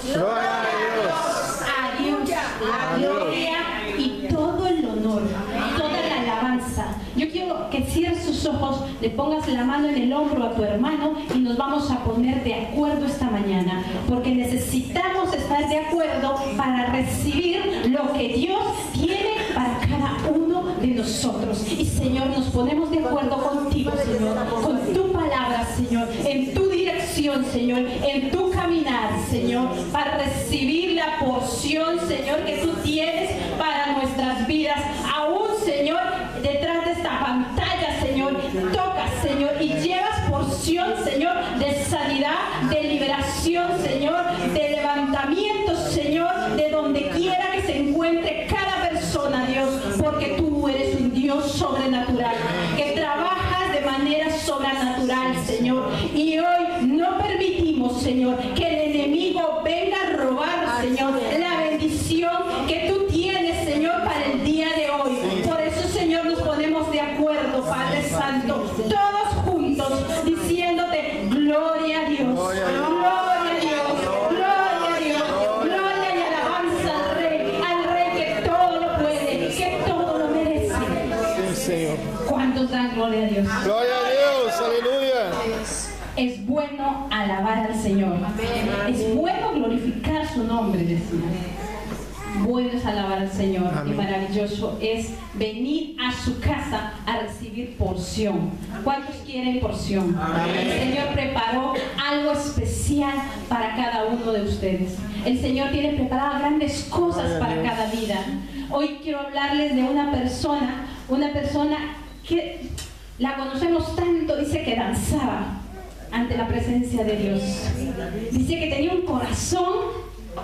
Gloria a Dios. La gloria y todo el honor, toda la alabanza. Yo quiero que cierres sus ojos, le pongas la mano en el hombro a tu hermano y nos vamos a poner de acuerdo esta mañana, porque necesitamos estar de acuerdo para recibir lo que Dios tiene para cada uno de nosotros. Y Señor, nos ponemos de acuerdo contigo, Señor, con tu palabra, Señor, en tu dirección, Señor, en tu caminar, Señor, para recibir la porción, Señor, que tú tienes para nuestras vidas. Aún, Señor, detrás de esta pantalla, Señor, tocas, Señor, y llevas porción, Señor, de sanidad, de liberación, Señor, de levantamiento, Señor, de donde quiera que se encuentre cada persona, Dios, porque tú eres un Dios sobrenatural, que trabajas de manera sobrenatural, Señor, y hoy no permitimos, Señor, que el enemigo venga a robar, Señor, la bendición que tú tienes, Señor, para el día de hoy. Por eso, Señor, nos ponemos de acuerdo, Padre Santo, todos juntos, diciéndote gloria a Dios, gloria a Dios, gloria a Dios, gloria y alabanza al Rey que todo lo puede, que todo lo merece. Sí, Señor. ¿Cuántos dan gloria a Dios? Gloria a Dios, aleluya. Es bueno alabar al Señor. Es bueno glorificar su nombre, decía. Bueno es alabar al Señor. Amén. Y maravilloso es venir a su casa a recibir porción. ¿Cuántos quieren porción? Amén. El Señor preparó algo especial para cada uno de ustedes. El Señor tiene preparadas grandes cosas para cada vida. Hoy quiero hablarles de una persona que la conocemos tanto, dice que danzaba ante la presencia de Dios. Dice que tenía un corazón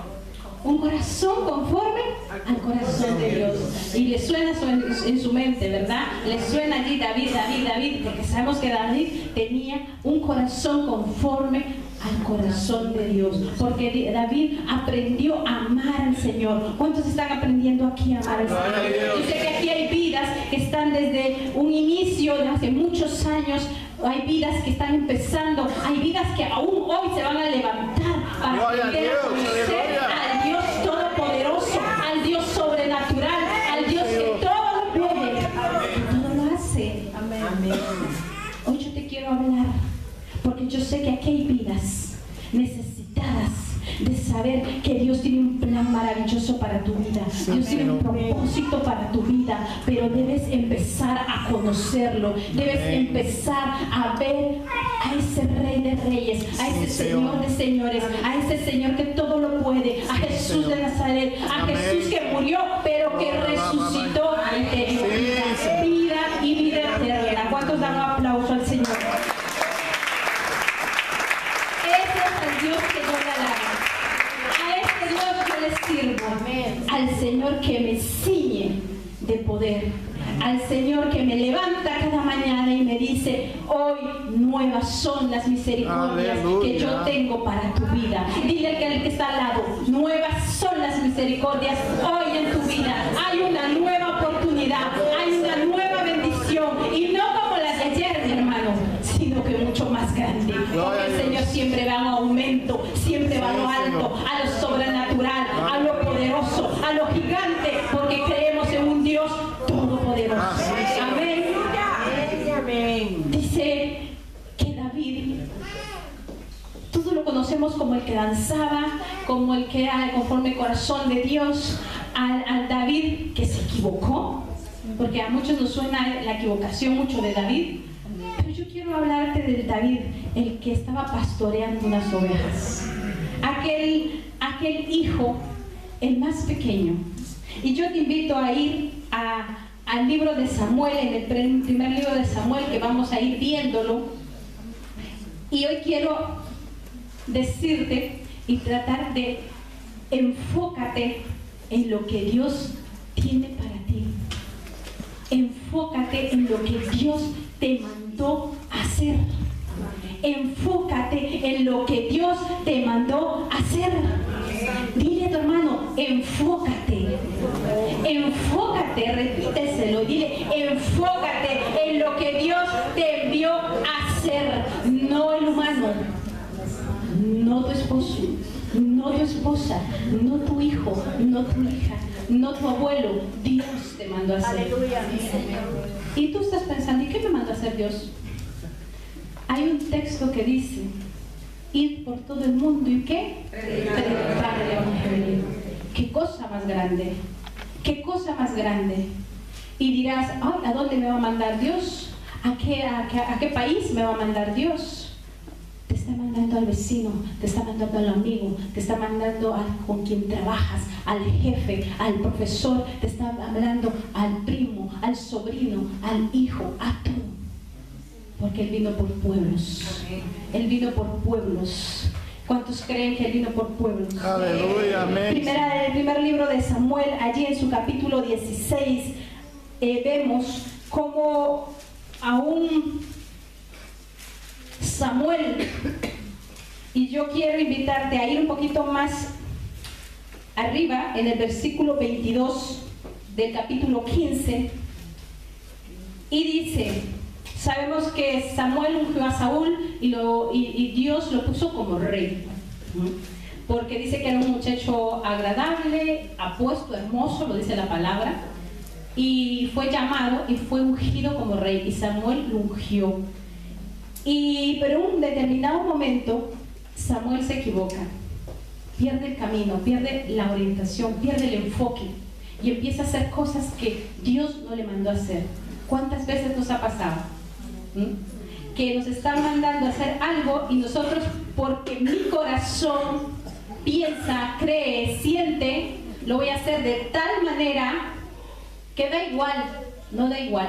conforme al corazón de Dios. Y le suena en su mente, ¿verdad? Le suena allí David, porque sabemos que David tenía un corazón conforme al corazón de Dios, porque David aprendió a amar al Señor. ¿Cuántos están aprendiendo aquí a amar al Señor? Yo sé que aquí hay vidas que están desde un inicio de hace muchos años, hay vidas que están empezando, hay vidas que aún hoy se van a levantar para aprender a conocer al Dios todopoderoso, al Dios sobrenatural, al Dios que todo lo puede, que todo lo hace. Amén. Hoy yo te quiero hablar porque yo sé que aquí hay vidas necesitadas de saber que Dios tiene un plan maravilloso para tu vida. Dios tiene un propósito para tu vida, pero debes empezar a conocerlo, debes empezar a ver a ese Rey de Reyes, a ese Señor de Señores, a ese Señor que todo lo puede, a Jesús de Nazaret, a Jesús que murió pero que resucitó y te dio vida y vida eterna. ¿Cuántos dan un aplauso al Señor? Dios que yo le alabo, a este Dios yo le sirvo. Amén. Al Señor que me ciñe de poder, al Señor que me levanta cada mañana y me dice: hoy nuevas son las misericordias que yo tengo para tu vida. Dile que el que está al lado: nuevas son las misericordias hoy en tu vida. Hay una nueva oportunidad, hay una nueva bendición, y no como las de ayer, mi hermano, sino que mucho más grande. Porque el Señor siempre va a un aumento, siempre va a lo alto, a lo sobrenatural, a lo poderoso, a lo gigante, porque creemos en un Dios todopoderoso. Amén. Dice que David, todos lo conocemos como el que danzaba, como el que era conforme el corazón de Dios, al David que se equivocó, porque a muchos nos suena la equivocación mucho de David. Pero yo quiero hablarte del David, el que estaba pastoreando unas ovejas, aquel hijo, el más pequeño. Y yo te invito a ir al libro de Samuel, en el primer libro de Samuel, que vamos a ir viéndolo. Y hoy quiero decirte y tratar de enfócate en lo que Dios tiene para ti. Enfócate en lo que Dios te mandó hacer. Enfócate en lo que Dios te mandó hacer. Dile a tu hermano: enfócate. Enfócate, repíteselo. Dile: enfócate en lo que Dios te envió a hacer. No el humano, no tu esposo, no no tu esposa, no tu hijo, no tu hija, no tu abuelo. Dios te mandó a hacer. Aleluya, mi Señor. Y tú estás pensando, ¿y qué me mandó a hacer Dios? Hay un texto que dice, ir por todo el mundo y ¿qué? Predicar el evangelio. ¿Qué cosa más grande? ¿Qué cosa más grande? Y dirás, ay, ¿a dónde me va a mandar Dios? ¿A qué país me va a mandar Dios? Te está mandando al vecino, te está mandando al amigo, te está mandando con quien trabajas, al jefe, al profesor, te está hablando al primo, al sobrino, al hijo, a todo. Porque Él vino por pueblos. Él vino por pueblos. ¿Cuántos creen que Él vino por pueblos? Aleluya, amén. El primer libro de Samuel, allí en su capítulo 16, vemos cómo aún Samuel, y yo quiero invitarte a ir un poquito más arriba, en el versículo 22 del capítulo 15, y dice, sabemos que Samuel ungió a Saúl y Dios lo puso como rey, porque dice que era un muchacho agradable, apuesto, hermoso, lo dice la palabra, y fue llamado y fue ungido como rey, y Samuel lo ungió. Pero en un determinado momento Samuel se equivoca, pierde el camino, pierde la orientación, pierde el enfoque y empieza a hacer cosas que Dios no le mandó a hacer. ¿Cuántas veces nos ha pasado? Que nos están mandando a hacer algo y nosotros, porque mi corazón piensa, cree, siente, lo voy a hacer de tal manera que da igual, no da igual.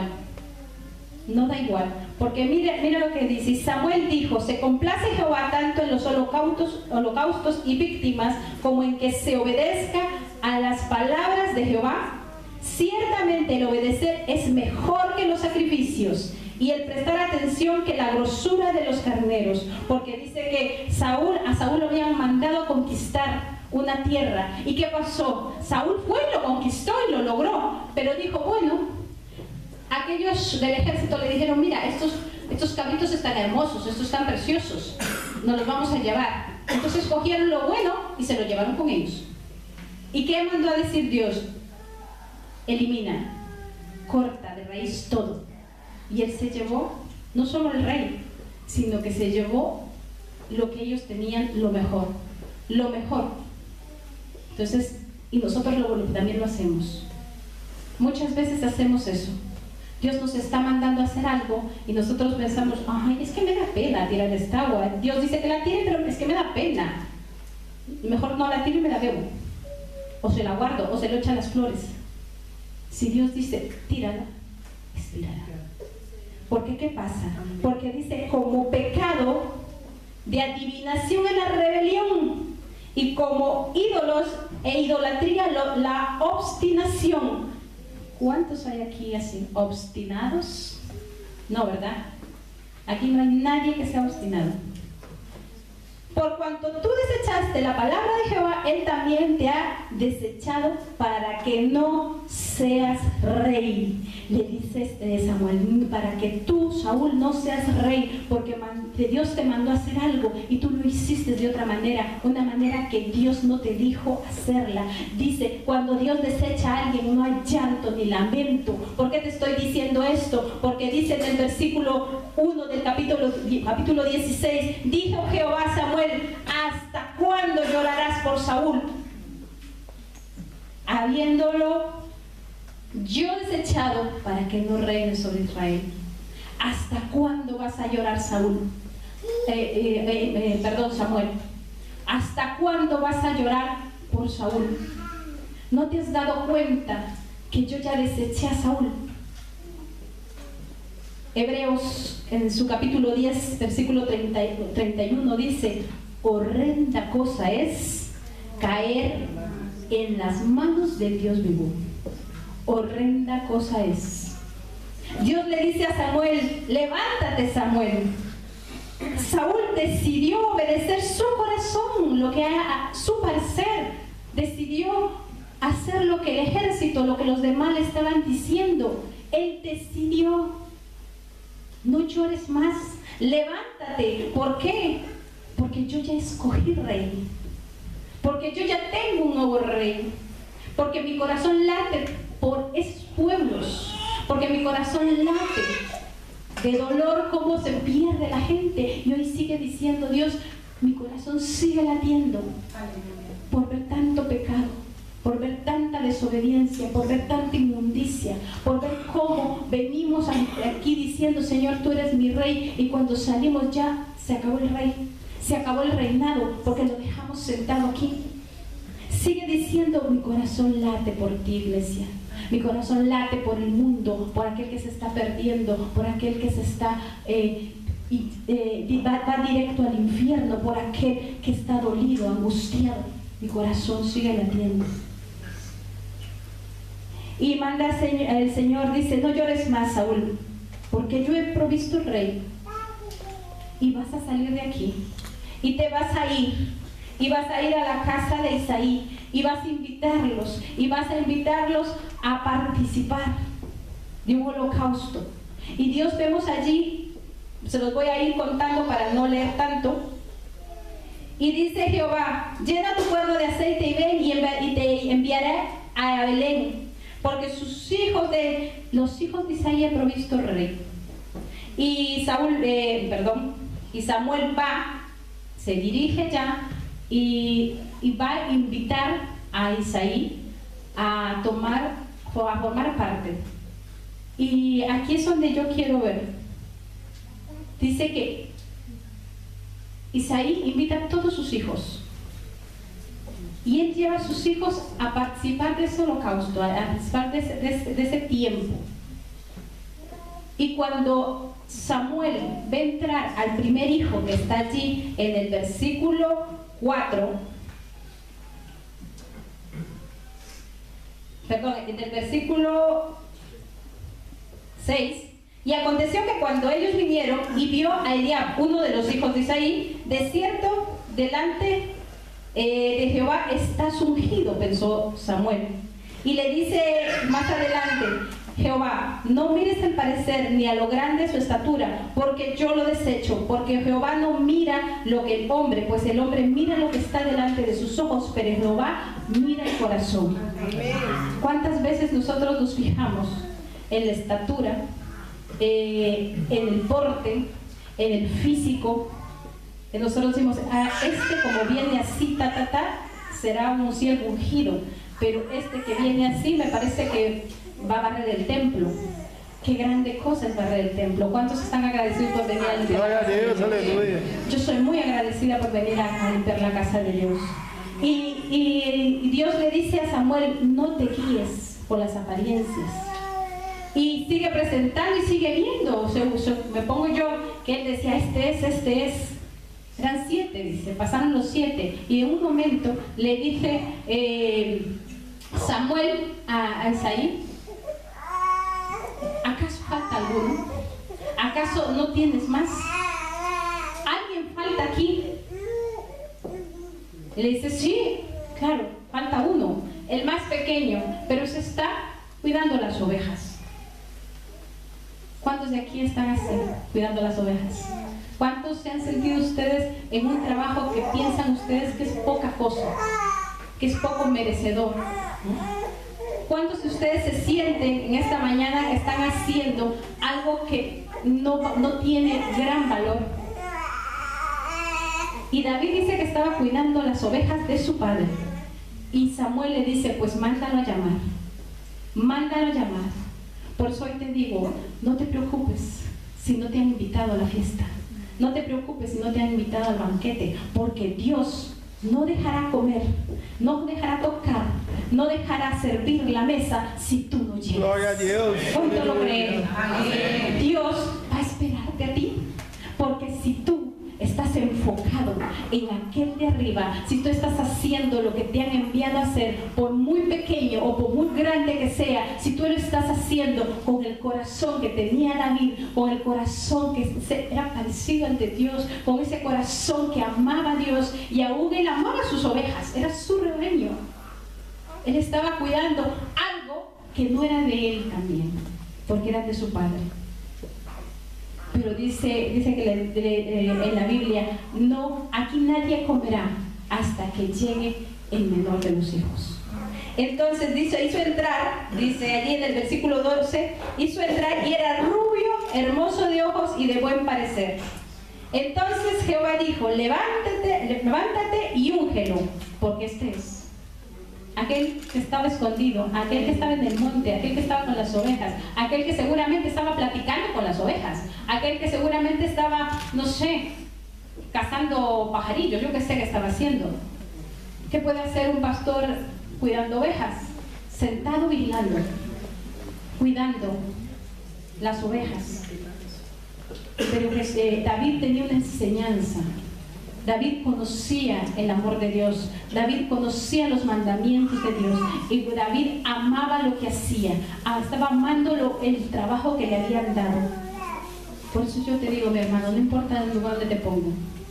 No da igual, porque mira lo que dice. Samuel dijo, se complace Jehová tanto en los holocaustos y víctimas como en que se obedezca a las palabras de Jehová. Ciertamente el obedecer es mejor que los sacrificios y el prestar atención que la grosura de los carneros, porque dice que a Saúl lo habían mandado a conquistar una tierra. ¿Y qué pasó? Saúl fue y lo conquistó y lo logró, pero dijo, bueno, aquellos del ejército le dijeron, mira, estos cabritos están hermosos, estos están preciosos, nos los vamos a llevar. Entonces cogieron lo bueno y se lo llevaron con ellos. ¿Y qué mandó a decir Dios? Elimina, corta de raíz todo. Y él se llevó no solo el rey, sino que se llevó lo que ellos tenían, lo mejor, lo mejor. Entonces, y nosotros también lo hacemos. Muchas veces hacemos eso. Dios nos está mandando a hacer algo y nosotros pensamos, ay, es que me da pena tirar esta agua. Dios dice que la tire, pero es que me da pena. Mejor no la tiro y me la bebo. O se la guardo, o se le echan las flores. Si Dios dice, tírala, tírala. ¿Por qué? ¿Qué pasa? Porque dice, como pecado de adivinación en la rebelión y como ídolos e idolatría la obstinación. ¿Cuántos hay aquí así? ¿Obstinados? No, ¿verdad? Aquí no hay nadie que sea obstinado. Por cuanto tú desechaste la palabra de Jehová, Él también te ha desechado para que no seas rey. Le dice Samuel, para que tú, Saúl, no seas rey, porque Dios te mandó a hacer algo y tú lo hiciste de otra manera, una manera que Dios no te dijo hacerla. Dice, cuando Dios desecha a alguien no hay llanto ni lamento. ¿Por qué te estoy diciendo esto? Porque dice en el versículo 1 del capítulo 16, dijo Jehová a Samuel, ¿hasta cuándo llorarás por Saúl? Habiéndolo yo desechado para que no reine sobre Israel. ¿Hasta cuándo vas a llorar, Saúl? Samuel. ¿Hasta cuándo vas a llorar por Saúl? ¿No te has dado cuenta que yo ya deseché a Saúl? Hebreos en su capítulo 10, versículo 31 dice, horrenda cosa es caer en las manos del Dios vivo. Horrenda cosa es. Dios le dice a Samuel, levántate, Samuel. Saúl decidió obedecer su corazón, lo que a su parecer decidió hacer lo que el ejército, lo que los demás le estaban diciendo. Él decidió, no llores más, levántate. ¿Por qué? Porque yo ya escogí rey. porque yo ya tengo un nuevo rey, porque mi corazón late por esos pueblos, porque mi corazón late de dolor, cómo se pierde la gente, y hoy sigue diciendo Dios, mi corazón sigue latiendo por ver tanto pecado, por ver tanta desobediencia, por ver tanta inmundicia, por ver cómo venimos aquí diciendo, Señor, tú eres mi rey, y cuando salimos ya se acabó el rey, se acabó el reinado, porque lo dejamos sentado aquí. Sigue diciendo, mi corazón late por ti, iglesia. Mi corazón late por el mundo, por aquel que se está perdiendo, por aquel que se está va directo al infierno, por aquel que está dolido, angustiado. Mi corazón sigue latiendo. Y manda el Señor, dice, no llores más, Saúl, porque yo he provisto el rey, y vas a salir de aquí, y te vas a ir, y vas a ir a la casa de Isaí, y vas a invitarlos a participar de un holocausto. Y Dios, vemos allí, se los voy a ir contando para no leer tanto. Y dice Jehová, llena tu cuerno de aceite y ven, y te enviaré a Belén, porque los hijos de Isaí han provisto el rey. Y Samuel va, se dirige ya, y va a invitar a Isaí a formar parte. Y aquí es donde yo quiero ver. Dice que Isaí invita a todos sus hijos, y él lleva a sus hijos a participar de ese holocausto, a participar de ese tiempo. Y cuando Samuel ve entrar al primer hijo que está allí en el versículo 4, en el versículo 6, y aconteció que cuando ellos vinieron y vio a Eliab, uno de los hijos de Isaí, de cierto delante de Jehová estás ungido, pensó Samuel. Y le dice más adelante Jehová, no mires el parecer ni a lo grande de su estatura, porque yo lo desecho, porque Jehová no mira lo que el hombre, pues el hombre mira lo que está delante de sus ojos, pero Jehová mira el corazón. ¿Cuántas veces nosotros nos fijamos en la estatura, en el porte, en el físico? Que nosotros decimos, como viene así, será un siervo ungido, pero este que viene así me parece que va a barrer el templo. Qué grande cosa es barrer el templo. ¿Cuántos están agradecidos por venir a limpiar la casa de Dios? Aleluya. Yo soy muy agradecida por venir a limpiar la casa de Dios. Y Dios le dice a Samuel, no te guíes por las apariencias. Y sigue presentando y sigue viendo. Me pongo yo que él decía, este es. Eran 7, dice, pasaron los 7. Y en un momento le dice Samuel a Isaí, ¿acaso falta alguno? ¿Acaso no tienes más? ¿Alguien falta aquí? Y le dice, sí, claro, falta uno, el más pequeño, pero se está cuidando las ovejas. ¿Cuántos de aquí están así, cuidando las ovejas? ¿Cuántos se han sentido ustedes en un trabajo que piensan ustedes que es poca cosa, que es poco merecedor? ¿Cuántos de ustedes se sienten en esta mañana que están haciendo algo que no tiene gran valor? Y David dice que estaba cuidando las ovejas de su padre. Y Samuel le dice, pues mándalo a llamar. Mándalo a llamar. Por eso hoy te digo, no te preocupes si no te han invitado a la fiesta. No te preocupes si no te han invitado al banquete, porque Dios no dejará comer, no dejará tocar, no dejará servir la mesa si tú no llegas. Gloria a Dios. ¿Cuánto lo creen? Dios va a esperarte a ti, porque si tú estás enfocado en aquel de arriba, si tú estás haciendo lo que te han enviado a hacer, por muy pequeño o por muy grande que sea, si tú lo estás haciendo con el corazón que tenía David, con el corazón que era parecido ante Dios, con ese corazón que amaba a Dios, y aún él amaba a sus ovejas, era su rebaño, él estaba cuidando algo que no era de él también, porque era de su padre. Pero dice que en la Biblia, no, aquí nadie comerá hasta que llegue el menor de los hijos. Entonces hizo entrar, dice allí en el versículo 12, hizo entrar y era rubio, hermoso de ojos y de buen parecer. Entonces Jehová dijo, levántate y úngelo, porque este es aquel que estaba escondido, aquel que estaba en el monte, aquel que estaba con las ovejas, aquel que seguramente estaba platicando con las ovejas, aquel que seguramente estaba, no sé, cazando pajarillos, yo qué sé qué estaba haciendo. ¿Qué puede hacer un pastor cuidando ovejas? Sentado vigilando, cuidando las ovejas. Pero David tenía una enseñanza. David conocía el amor de Dios, David conocía los mandamientos de Dios y David amaba lo que hacía, estaba amando el trabajo que le habían dado. Por eso yo te digo, mi hermano, no importa el lugar donde te pongo,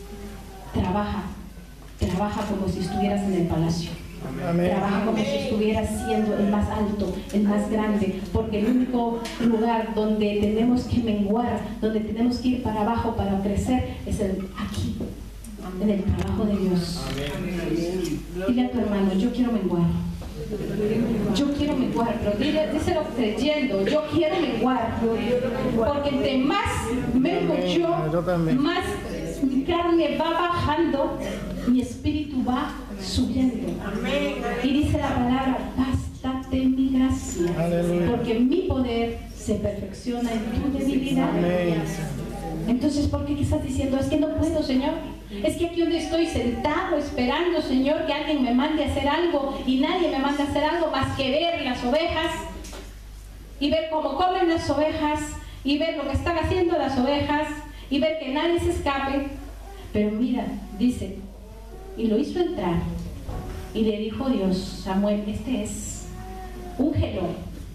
trabaja como si estuvieras en el palacio. Amén. Trabaja como si estuvieras siendo el más alto, el más grande, porque el único lugar donde tenemos que menguar, donde tenemos que ir para abajo para crecer, es aquí, en el trabajo de Dios. Amén. Dile a tu hermano, yo quiero menguar. Yo quiero menguar, pero díselo creyendo, yo quiero menguar, porque entre más mengo yo, más mi carne va bajando, mi espíritu va subiendo. Y dice la palabra, bástate mi gracia, porque mi poder se perfecciona en tu debilidad. Entonces, ¿por qué estás diciendo? Es que no puedo, Señor. Es que aquí donde estoy sentado esperando, Señor, que alguien me mande a hacer algo y nadie me manda a hacer algo más que ver las ovejas y ver cómo comen las ovejas y ver lo que están haciendo las ovejas y ver que nadie se escape. Pero mira, dice, y lo hizo entrar y le dijo Dios, Samuel, este es, úngelo,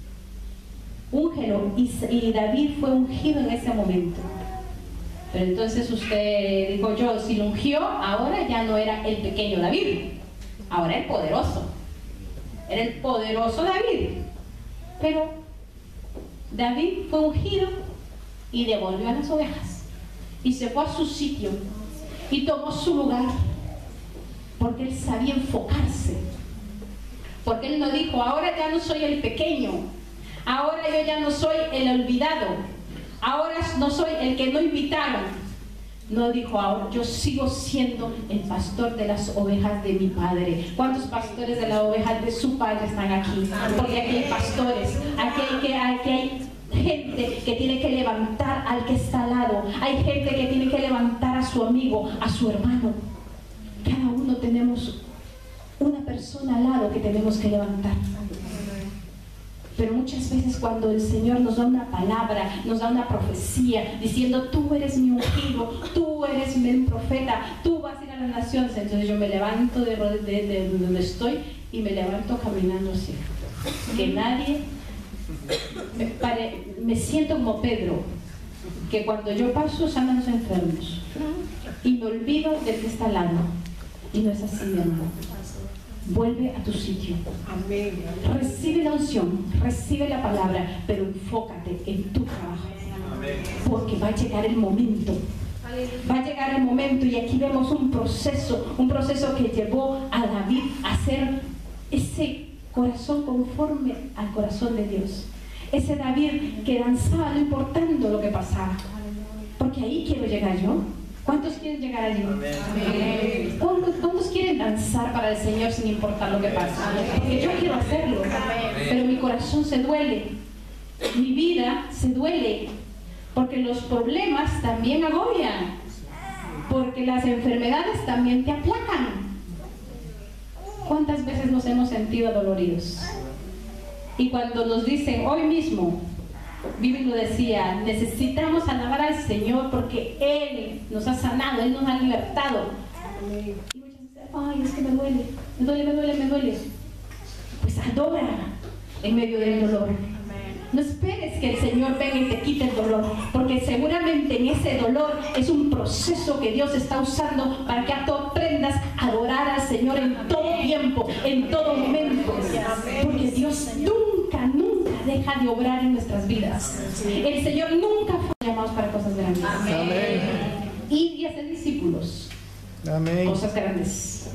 y David fue ungido en ese momento. Pero entonces usted dijo yo, si lo ungió, ahora ya no era el pequeño David, ahora el poderoso. Era el poderoso David. Pero David fue ungido y devolvió a las ovejas. Y se fue a su sitio y tomó su lugar. Porque él sabía enfocarse. Porque él no dijo, ahora ya no soy el pequeño. Ahora yo ya no soy el olvidado. Ahora no soy el que no invitaron. No dijo, ahora yo sigo siendo el pastor de las ovejas de mi padre. ¿Cuántos pastores de las ovejas de su padre están aquí? Porque aquí hay pastores, aquí hay gente que tiene que levantar al que está al lado. Hay gente que tiene que levantar a su amigo, a su hermano. Cada uno tenemos una persona al lado que tenemos que levantar. Pero muchas veces cuando el Señor nos da una palabra, nos da una profecía, diciendo, tú eres mi ungido, tú eres mi profeta, tú vas a ir a las naciones, entonces yo me levanto de donde estoy y me levanto caminando así. Que nadie, me siento como Pedro, que cuando yo paso sanan los enfermos y me olvido del que está al lado. Y no es así, mi hermano. Vuelve a tu sitio. Amén. Recibe la unción, recibe la palabra, pero enfócate en tu trabajo. Amén. Porque va a llegar el momento. Va a llegar el momento, y aquí vemos un proceso que llevó a David a hacer ese corazón conforme al corazón de Dios. Ese David que danzaba no importando lo que pasaba. Porque ahí quiero llegar yo. ¿Cuántos quieren llegar allí? Amén. ¿Cuántos quieren danzar para el Señor sin importar lo que pasa? Porque yo quiero hacerlo, pero mi corazón se duele, mi vida se duele, porque los problemas también agobian, porque las enfermedades también te aplacan. ¿Cuántas veces nos hemos sentido doloridos? Y cuando nos dicen hoy mismo, Biblia lo decía, necesitamos alabar al Señor porque Él nos ha sanado, Él nos ha libertado. Y muchas veces, ay, es que me duele. Pues adora en medio del dolor. No esperes que el Señor venga y te quite el dolor, porque seguramente en ese dolor es un proceso que Dios está usando para que tú aprendas a adorar al Señor en todo tiempo, en todo momento. Porque Dios nunca deja de obrar en nuestras vidas. El Señor nunca fue llamados para cosas grandes. Amén. Y hacer discípulos. Amén. Cosas grandes.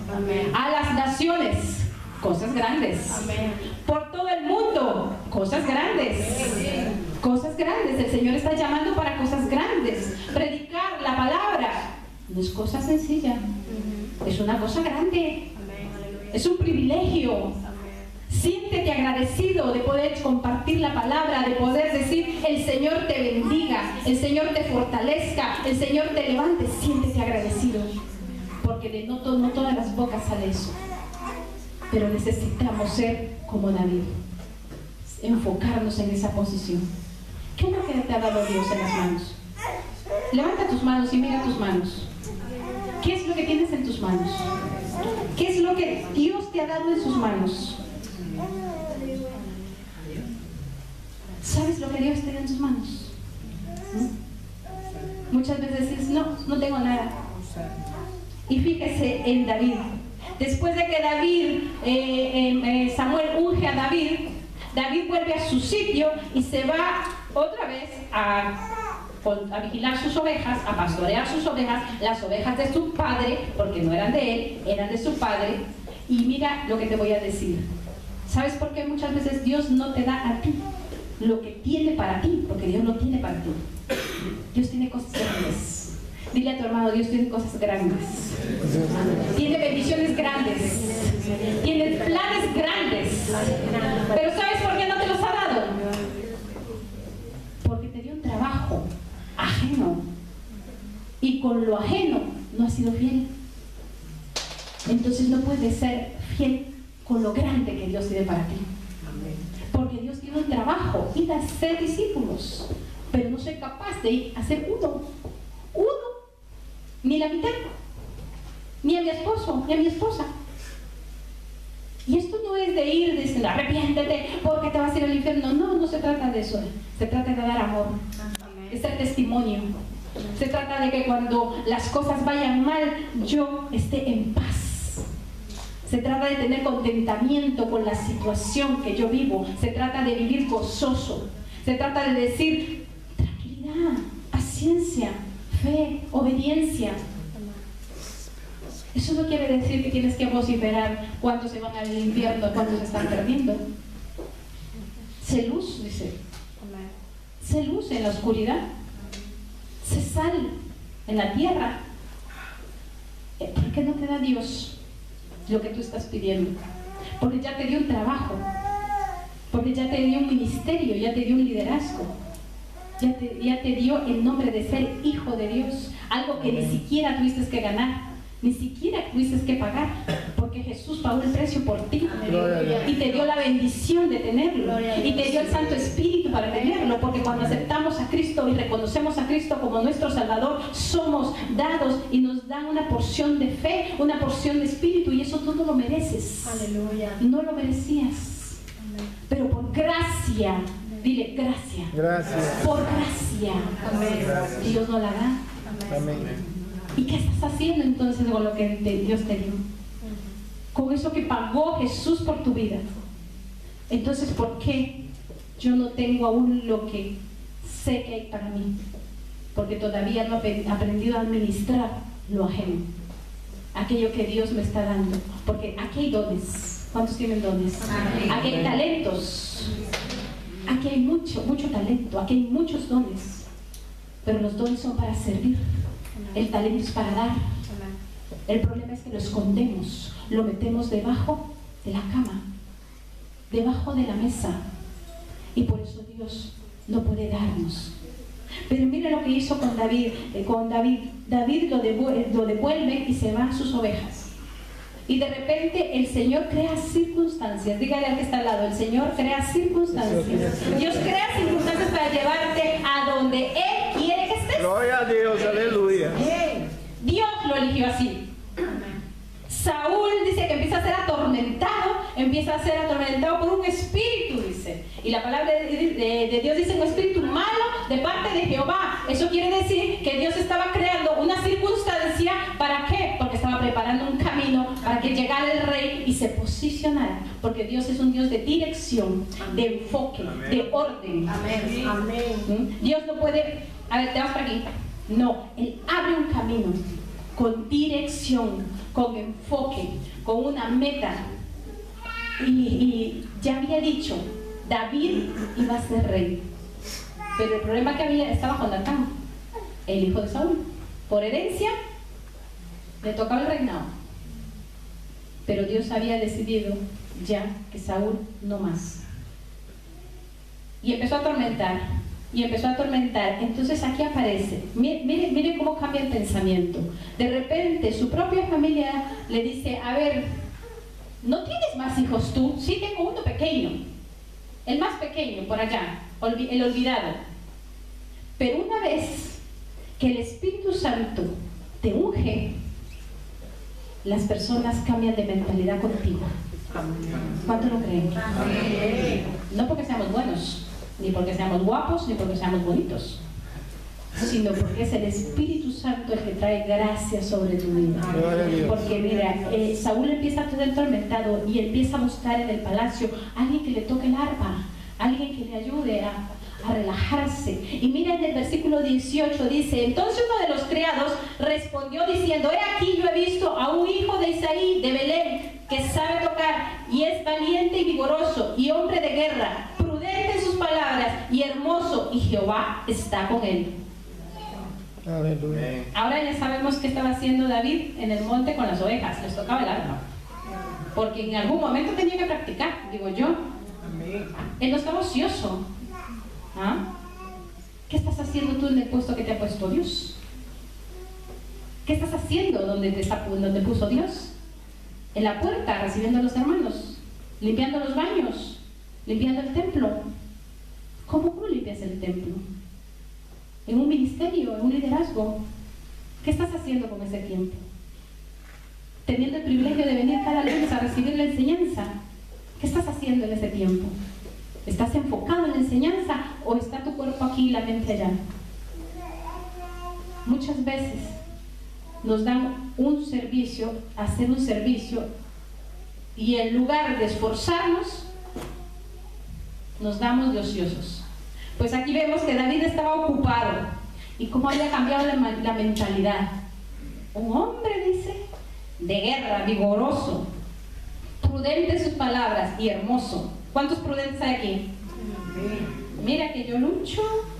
Amén. A las naciones, cosas grandes. Amén. Por todo el mundo, cosas grandes. Amén. Cosas grandes. El Señor está llamando para cosas grandes. Predicar la palabra no es cosa sencilla. Es una cosa grande. Amén. Es un privilegio. Siéntete agradecido de poder compartir la palabra, de poder decir, el Señor te bendiga, el Señor te fortalezca, el Señor te levante. Siéntete agradecido, porque de no todas las bocas sale eso. Pero necesitamos ser como David, enfocarnos en esa posición. ¿Qué es lo que te ha dado Dios en las manos? Levanta tus manos y mira tus manos. ¿Qué es lo que tienes en tus manos? ¿Qué es lo que Dios te ha dado en sus manos? ¿Sabes lo que Dios tiene en sus manos? Muchas veces dices, no tengo nada. Y fíjese en David. Después de que Samuel unge a David, David vuelve a su sitio y se va otra vez a vigilar sus ovejas, a pastorear sus ovejas, las ovejas de su padre, porque no eran de él, eran de su padre. Y mira lo que te voy a decir. ¿Sabes por qué muchas veces Dios no te da a ti lo que tiene para ti? Porque Dios no tiene para ti. Dios tiene cosas grandes. Dile a tu hermano, Dios tiene cosas grandes. Tiene bendiciones grandes. Tiene planes grandes. Pero ¿sabes por qué no te los ha dado? Porque te dio un trabajo ajeno. Y con lo ajeno no has sido fiel. Entonces no puedes ser fiel con lo grande que Dios tiene para ti. Porque Dios tiene un trabajo, ir a ser discípulos, pero no soy capaz de ir a ser uno, ni la mitad, ni a mi esposo, ni a mi esposa. Y esto no es de ir diciendo, arrepiéntete porque te vas a ir al infierno. No se trata de eso. Se trata de dar amor, de ser testimonio. Se trata de que cuando las cosas vayan mal, yo esté en paz. Se trata de tener contentamiento con la situación que yo vivo. Se trata de vivir gozoso. Se trata de decir tranquilidad, paciencia, fe, obediencia. Eso no quiere decir que tienes que vociferar cuántos se van al infierno, cuántos se están perdiendo. Sé luz, dice. Sé luz en la oscuridad. Sé sal en la tierra. ¿Por qué no te da Dios lo que tú estás pidiendo? Porque ya te dio un trabajo, porque ya te dio un ministerio, ya te dio un liderazgo, ya te dio el nombre de ser hijo de Dios, algo que ni siquiera tuviste que ganar, ni siquiera tuviste que pagar, porque Jesús pagó el precio por ti y te dio la bendición de tenerlo y te dio el Santo Espíritu para tenerlo, porque cuando aceptamos a Cristo y reconocemos a Cristo como nuestro Salvador, somos dados y nos dan una porción de fe, una porción de Espíritu, y eso tú no lo mereces. Aleluya. No lo merecías. Amén. Pero por gracia, dile gracia. Gracias. Por gracia. Amén. Dios nos la da. Amén. ¿Y qué estás haciendo entonces con lo que Dios te dio? Con eso que pagó Jesús por tu vida. Entonces, ¿por qué yo no tengo aún lo que sé que hay para mí? Porque todavía no he aprendido a administrar lo ajeno, aquello que Dios me está dando. Porque aquí hay dones. ¿Cuántos tienen dones? Aquí hay talentos. Aquí hay mucho talento. Aquí hay muchos dones. Pero los dones son para servir. El talento es para dar. El problema es que lo escondemos, lo metemos debajo de la cama, debajo de la mesa, y por eso Dios no puede darnos. Pero mira lo que hizo con David. David lo devuelve y se va a sus ovejas. Y de repente el Señor crea circunstancias. Dígale al que está al lado, el Señor crea circunstancias. Dios crea circunstancias para llevarte a donde Él quiere que estés. Gloria a Dios, aleluya. Dios lo eligió así. Saúl dice que empieza a ser atormentado por un espíritu, dice. Y la palabra de Dios dice un espíritu malo de parte de Jehová. Eso quiere decir que Dios estaba creando una circunstancia. ¿Para qué? Porque estaba preparando un camino para que llegara el rey y se posicionara. Porque Dios es un Dios de dirección, de enfoque, de orden. Amén. Amén. Dios no puede, a ver, te vas para aquí. No, Él abre un camino con dirección, con enfoque, con una meta. Y ya había dicho, David iba a ser rey. Pero el problema que estaba con Jonatán, el hijo de Saúl. Por herencia, le tocaba el reinado. Pero Dios había decidido ya que Saúl no más. Y empezó a atormentar. Entonces aquí aparece, mire cómo cambia el pensamiento. De repente su propia familia le dice, a ver, ¿no tienes más hijos tú? Sí, tengo uno pequeño, el más pequeño por allá, el olvidado. Pero una vez que el Espíritu Santo te unge, las personas cambian de mentalidad contigo. ¿Cuánto lo creen? No porque seamos buenos, ni porque seamos guapos, ni porque seamos bonitos, sino porque es el Espíritu Santo el que trae gracia sobre tu vida. Porque mira, Saúl empieza a ser atormentado y empieza a buscar en el palacio alguien que le toque el arpa, alguien que le ayude a relajarse. Y mira en el versículo 18 dice, entonces uno de los criados respondió diciendo, he aquí yo he visto a un hijo de Isaí de Belén que sabe tocar y es valiente y vigoroso y hombre de guerra, prudente en sus palabras y hermoso, y Jehová está con él. Aleluya. Ahora ya sabemos qué estaba haciendo David en el monte con las ovejas, les tocaba el arpa, porque en algún momento tenía que practicar, digo yo. Él no estaba ocioso. ¿Ah? ¿Qué estás haciendo tú en el puesto que te ha puesto Dios? ¿Qué estás haciendo donde puso Dios? En la puerta, recibiendo a los hermanos, limpiando los baños, limpiando el templo. ¿Cómo tú limpias el templo? En un ministerio, en un liderazgo. ¿Qué estás haciendo con ese tiempo? Teniendo el privilegio de venir cada lunes a recibir la enseñanza, ¿qué estás haciendo en ese tiempo? ¿Estás enfocado en la enseñanza o está tu cuerpo aquí y la mente allá? Muchas veces nos dan un servicio, hacer un servicio, y en lugar de esforzarnos, nos damos de ociosos. Pues aquí vemos que David estaba ocupado. ¿Y cómo había cambiado la mentalidad? Un hombre, dice, de guerra, vigoroso, prudente en sus palabras y hermoso. ¿Cuántos prudentes hay aquí? Mira que yo lucho.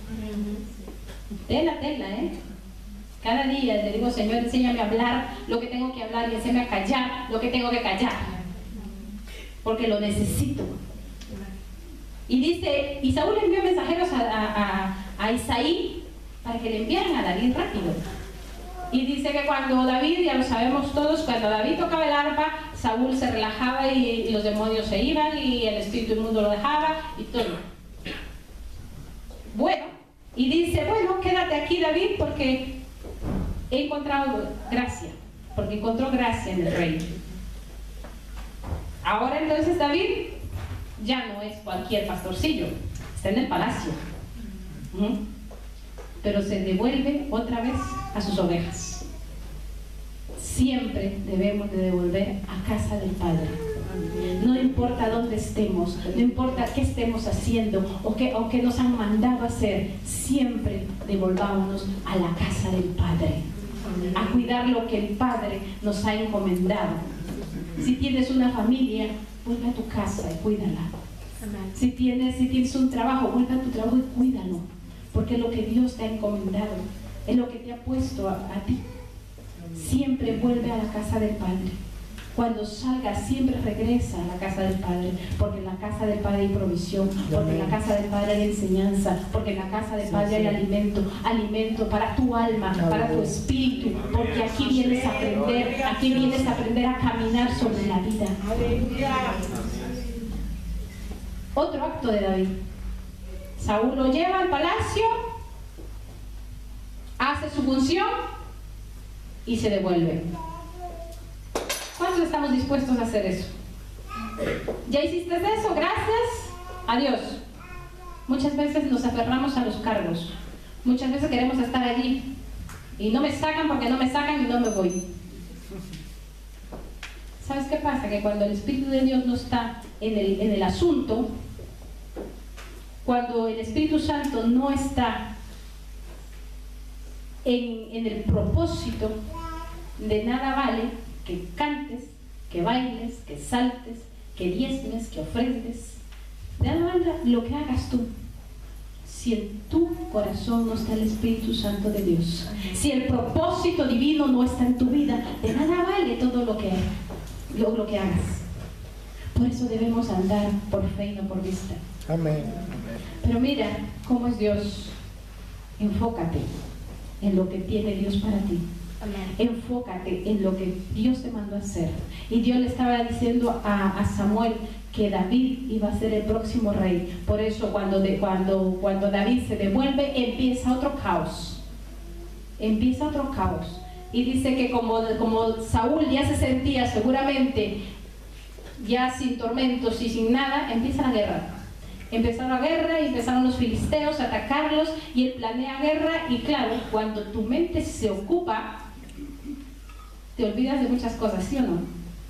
Tela, cada día le digo, Señor, enséñame a hablar lo que tengo que hablar y enséñame a callar lo que tengo que callar, porque lo necesito. Y dice, y Saúl envió mensajeros a Isaí para que le enviaran a David rápido. Y dice que cuando David, ya lo sabemos todos, cuando David tocaba el arpa, Saúl se relajaba y los demonios se iban y el espíritu inmundo lo dejaba y todo. Bueno, y dice, bueno, quédate aquí, David, porque he encontrado gracia, porque encontró gracia en el rey. Ahora entonces David ya no es cualquier pastorcillo, está en el palacio. Pero se devuelve otra vez a sus ovejas. Siempre debemos de devolver a casa del Padre. No importa dónde estemos, no importa qué estemos haciendo o qué nos han mandado a hacer, siempre devolvámonos a la casa del Padre, a cuidar lo que el Padre nos ha encomendado. Si tienes una familia, vuelve a tu casa y cuídala. Si tienes un trabajo, vuelve a tu trabajo y cuídalo, porque es lo que Dios te ha encomendado, es lo que te ha puesto a ti. Siempre vuelve a la casa del Padre. Cuando salgas, siempre regresa a la casa del Padre, porque en la casa del Padre hay provisión, porque en la casa del Padre hay enseñanza, porque en la casa del Padre hay alimento para tu alma, para tu espíritu, porque aquí vienes a aprender a caminar sobre la vida. Otro acto de David. Saúl lo lleva al palacio, hace su función y se devuelve. ¿Cuántos estamos dispuestos a hacer eso? ¿Ya hiciste eso? Gracias. Adiós. Muchas veces nos aferramos a los cargos. Muchas veces queremos estar allí y no me sacan porque no me sacan y no me voy. ¿Sabes qué pasa? Que cuando el Espíritu de Dios no está en el asunto, cuando el Espíritu Santo no está en el propósito, de nada vale que cantes, que bailes, que saltes, que diezmes, que ofrendes. De nada vale lo que hagas tú, si en tu corazón no está el Espíritu Santo de Dios, si el propósito divino no está en tu vida. De nada vale todo lo que hagas. Por eso debemos andar por fe y no por vista. Amén. Pero mira cómo es Dios. Enfócate en lo que tiene Dios para ti. Enfócate en lo que Dios te mandó a hacer. Y Dios le estaba diciendo a Samuel que David iba a ser el próximo rey. Por eso cuando David se devuelve, empieza otro caos. Empieza otro caos. Y dice que como Saúl ya se sentía seguramente ya sin tormentos y sin nada, empieza la guerra. Empezaron la guerra y empezaron los filisteos a atacarlos, y él planea guerra. Y claro, cuando tu mente se ocupa, te olvidas de muchas cosas, ¿sí o no?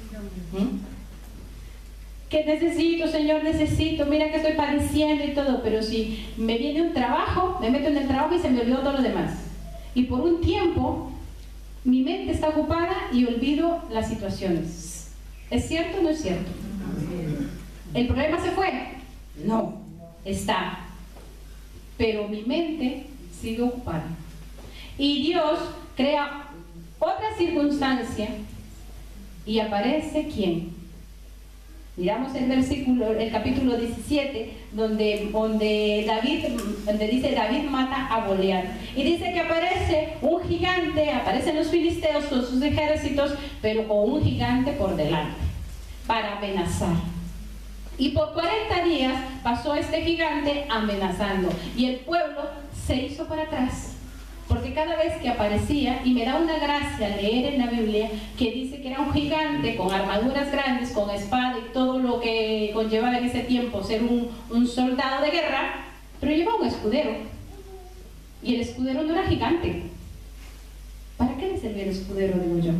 ¿Qué necesito, Señor? Necesito, mira que estoy padeciendo y todo. Pero si me viene un trabajo, me meto en el trabajo y se me olvidó todo lo demás. Y por un tiempo mi mente está ocupada y olvido las situaciones. ¿Es cierto o no es cierto? ¿El problema se fue? No, está. Pero mi mente sigue ocupada. Y Dios crea otra circunstancia y aparece ¿quién? Miramos el capítulo 17, donde dice David mata a Goliat. Y dice que aparece un gigante, aparecen los filisteos con sus ejércitos, pero con un gigante por delante, para amenazar. Y por 40 días pasó este gigante amenazando, y el pueblo se hizo para atrás. Porque cada vez que aparecía, y me da una gracia leer en la Biblia que dice que era un gigante con armaduras grandes, con espada y todo lo que conllevaba en ese tiempo ser un soldado de guerra, pero llevaba un escudero. Y el escudero no era gigante. ¿Para qué le servía el escudero, digo yo?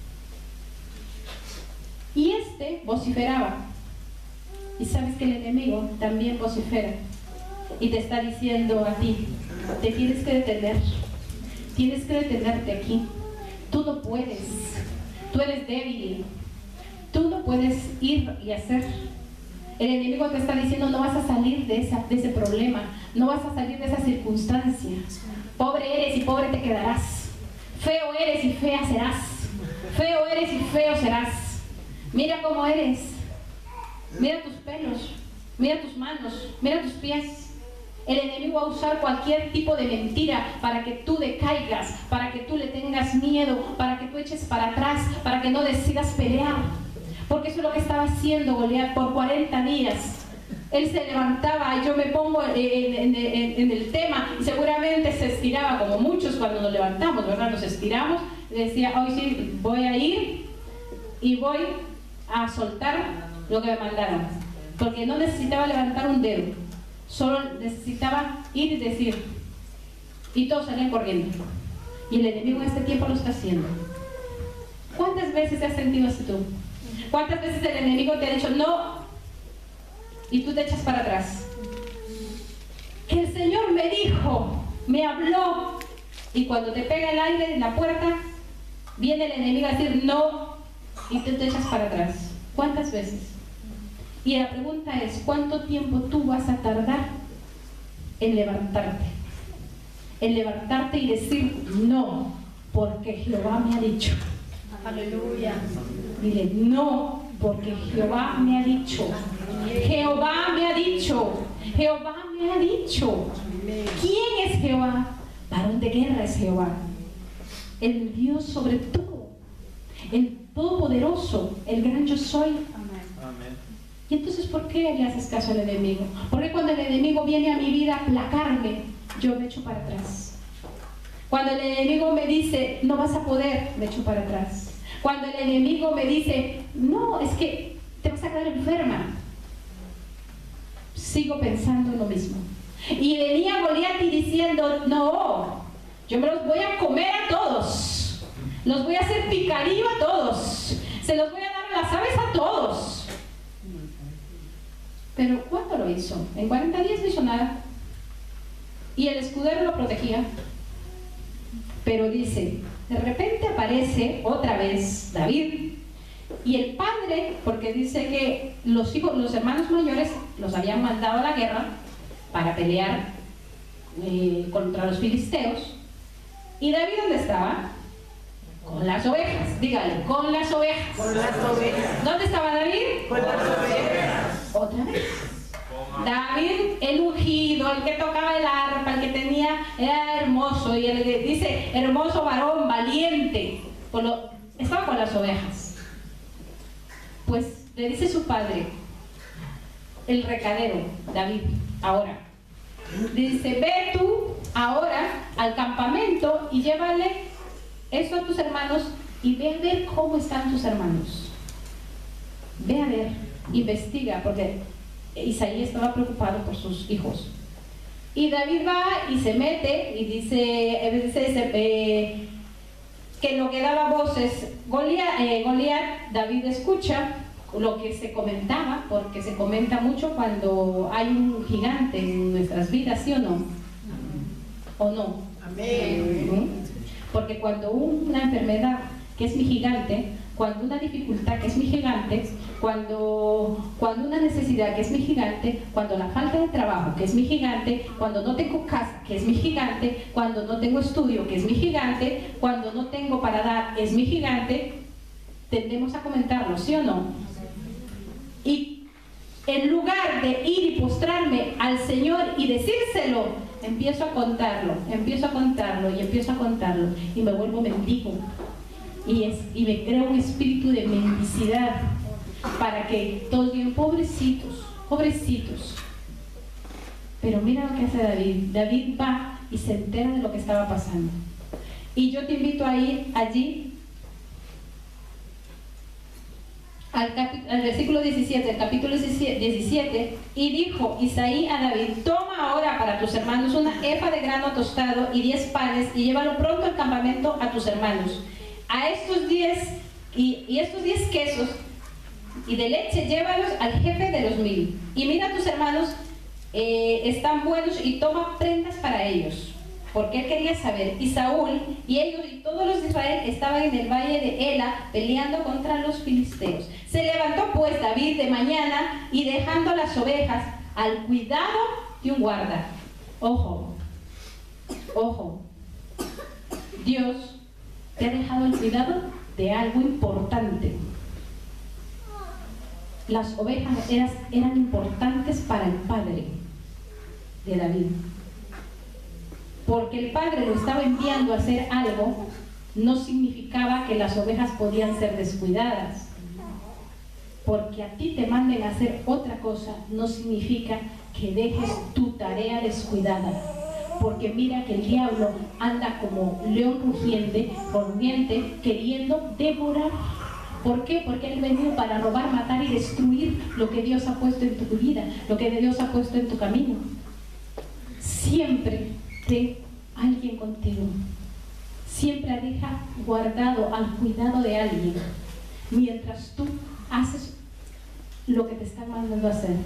Y este vociferaba. Y sabes que el enemigo también vocifera. Y te está diciendo a ti, te tienes que detener. Tienes que detenerte aquí. Tú no puedes. Tú eres débil. Tú no puedes ir y hacer. El enemigo te está diciendo, no vas a salir de ese problema. No vas a salir de esa circunstancia. Pobre eres y pobre te quedarás. Feo eres y fea serás. Feo eres y feo serás. Mira cómo eres. Mira tus pelos. Mira tus manos. Mira tus pies. El enemigo va a usar cualquier tipo de mentira para que tú decaigas, para que tú le tengas miedo, para que tú eches para atrás, para que no decidas pelear. Porque eso es lo que estaba haciendo Goliat por 40 días. Él se levantaba, y yo me pongo en el tema, y seguramente se estiraba, como muchos cuando nos levantamos, ¿verdad? Nos estiramos, y decía, hoy sí voy a ir y voy a soltar lo que me mandaron. Porque no necesitaba levantar un dedo. Solo necesitaba ir y decir, y todos salían corriendo. Y el enemigo en este tiempo lo está haciendo. ¿Cuántas veces te has sentido así tú? ¿Cuántas veces el enemigo te ha dicho no y tú te echas para atrás? Que el Señor me dijo, me habló, y cuando te pega el aire en la puerta, viene el enemigo a decir no y tú te echas para atrás. ¿Cuántas veces? Y la pregunta es, ¿cuánto tiempo tú vas a tardar en levantarte? En levantarte y decir, no, porque Jehová me ha dicho. Aleluya. Dile, no, porque Jehová me ha dicho. Jehová me ha dicho. Jehová me ha dicho. ¿Quién es Jehová? Varón de guerra es Jehová. El Dios sobre todo. El Todopoderoso. El gran yo soy. Y entonces, ¿por qué le haces caso al enemigo? Porque cuando el enemigo viene a mi vida a aplacarme, yo me echo para atrás. Cuando el enemigo me dice, no vas a poder, me echo para atrás. Cuando el enemigo me dice, no, es que te vas a quedar enferma, sigo pensando en lo mismo. Y venía Goliat y diciendo, no, yo me los voy a comer a todos. Los voy a hacer picadillo a todos. Se los voy a dar a las aves a todos. Pero ¿cuánto lo hizo? En 40 días no hizo nada. Y el escudero lo protegía. Pero dice, de repente aparece otra vez David. Y el padre, porque dice que los hermanos mayores los habían mandado a la guerra para pelear contra los filisteos. ¿Y David dónde estaba? Con las ovejas, dígale, con las ovejas. Con las ovejas. ¿Dónde estaba David? Con las ovejas. Otra vez. David, el ungido, el que tocaba el arpa, el que era hermoso, y el que dice hermoso varón, valiente, estaba con las ovejas. Pues le dice su padre, el recadero, David, ahora, dice, ve tú ahora al campamento y llévale eso a tus hermanos y ve a ver cómo están tus hermanos. Ve a ver, investiga, porque Isaí estaba preocupado por sus hijos. Y David va y se mete y dice que lo que daba voces Goliat, David escucha lo que se comentaba, porque se comenta mucho cuando hay un gigante en nuestras vidas, ¿sí o no? ¿O no? Amén. Porque cuando una enfermedad, que es mi gigante, cuando una dificultad, que es mi gigante, cuando una necesidad, que es mi gigante, cuando la falta de trabajo, que es mi gigante, cuando no tengo casa, que es mi gigante, cuando no tengo estudio, que es mi gigante, cuando no tengo para dar, es mi gigante, tendemos a comentarlo, ¿sí o no? Y en lugar de ir y postrarme al Señor y decírselo, empiezo a contarlo, y me vuelvo mendigo. Y me crea un espíritu de mendicidad para que todos digan, pobrecitos, pobrecitos. Pero mira lo que hace David. David va y se entera de lo que estaba pasando. Y yo te invito a ir allí al versículo 17, el capítulo 17, y dijo Isaí a David, toma ahora para tus hermanos una efa de grano tostado y 10 panes y llévalo pronto al campamento a tus hermanos. A estos 10 y estos 10 quesos y de leche llévalos al jefe de los 1000. Y mira a tus hermanos, están buenos, y toma prendas para ellos. Porque él quería saber. Y Saúl y ellos y todos los de Israel estaban en el valle de Ela peleando contra los filisteos. Se levantó pues David de mañana y dejando las ovejas al cuidado de un guarda. Ojo, ojo, Dios te ha dejado el cuidado de algo importante. Las ovejas eran importantes para el padre de David, porque el padre lo estaba enviando a hacer algo. No significaba que las ovejas podían ser descuidadas. Porque a ti te manden a hacer otra cosa no significa que dejes tu tarea descuidada. Porque mira que el diablo anda como león rugiente queriendo devorar. ¿Por qué? Porque él ha venido para robar, matar y destruir lo que Dios ha puesto en tu vida, lo que Dios ha puesto en tu camino. Siempre ten alguien contigo. Siempre deja guardado al cuidado de alguien mientras tú haces lo que te están mandando a hacer.